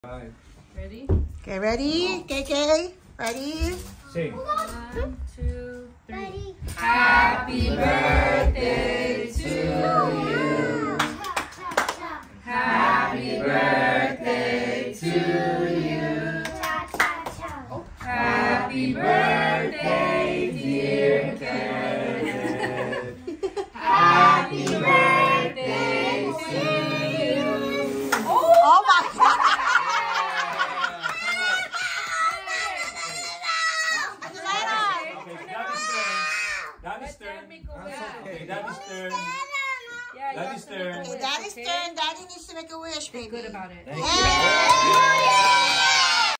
Right. Ready? Okay, ready? KK, ready? Sing. 1, 2, 3. Ready? Happy birthday to you. Happy birthday to you. Happy birthday, dear Kenneth. Happy birthday to you. Oh my God! Daddy's turn. Okay, Daddy's turn. Yeah, Daddy's turn. Okay, Daddy's turn. Daddy needs to make a wish, baby. Good about it. Thank you. Yay!